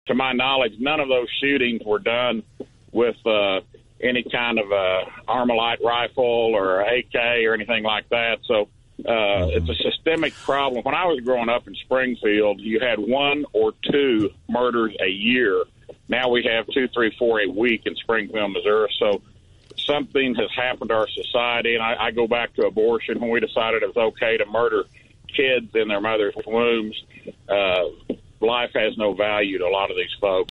to my knowledge, none of those shootings were done with any kind of Armalite rifle or AK or anything like that. So it's a systemic problem. When I was growing up in Springfield, you had 1 or 2 murders a year. Now we have 2, 3, 4 a week in Springfield, Missouri. So something has happened to our society, and I go back to abortion. When we decided it was okay to murder kids in their mother's wombs, life has no value to a lot of these folks.